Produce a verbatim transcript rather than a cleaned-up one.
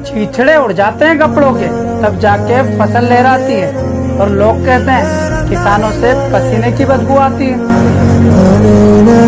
छीछड़े उड़ जाते हैं कपड़ों के, तब जाके फसल लहराती है। और लोग कहते हैं किसानों से पसीने की बदबू आती है।